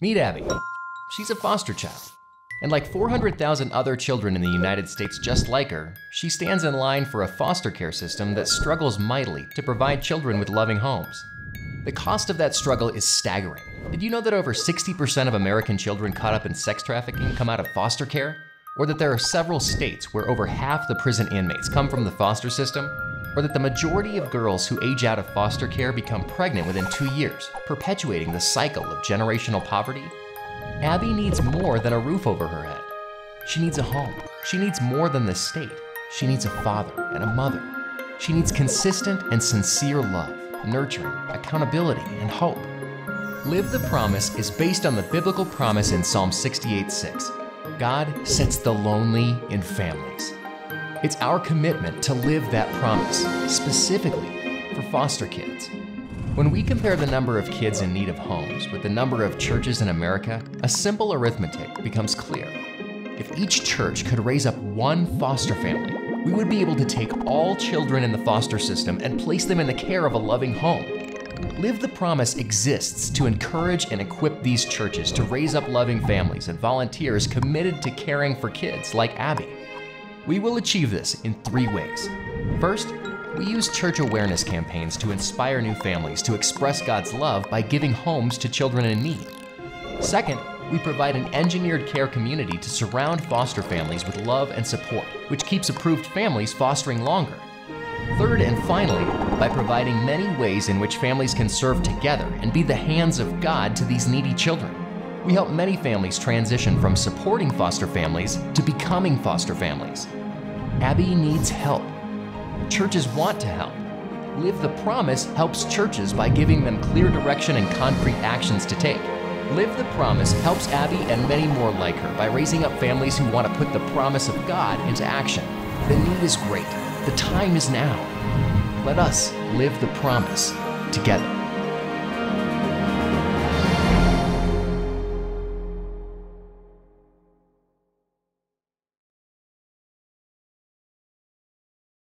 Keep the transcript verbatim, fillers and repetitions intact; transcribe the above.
Meet Abby. She's a foster child. And like four hundred thousand other children in the United States just like her, she stands in line for a foster care system that struggles mightily to provide children with loving homes. The cost of that struggle is staggering. Did you know that over sixty percent of American children caught up in sex trafficking come out of foster care? Or that there are several states where over half the prison inmates come from the foster system? Or that the majority of girls who age out of foster care become pregnant within two years, perpetuating the cycle of generational poverty? Abby needs more than a roof over her head. She needs a home. She needs more than the state. She needs a father and a mother. She needs consistent and sincere love, nurturing, accountability, and hope. Live the Promise is based on the biblical promise in Psalm sixty-eight six. God sets the lonely in families. It's our commitment to live that promise, specifically for foster kids. When we compare the number of kids in need of homes with the number of churches in America, a simple arithmetic becomes clear. If each church could raise up one foster family, we would be able to take all children in the foster system and place them in the care of a loving home. Live the Promise exists to encourage and equip these churches to raise up loving families and volunteers committed to caring for kids like Abby. We will achieve this in three ways. First, we use church awareness campaigns to inspire new families to express God's love by giving homes to children in need. Second, we provide an engineered care community to surround foster families with love and support, which keeps approved families fostering longer. Third and finally, by providing many ways in which families can serve together and be the hands of God to these needy children. We help many families transition from supporting foster families to becoming foster families. Abby needs help. Churches want to help. Live the Promise helps churches by giving them clear direction and concrete actions to take. Live the Promise helps Abby and many more like her by raising up families who want to put the promise of God into action. The need is great. The time is now. Let us live the promise together.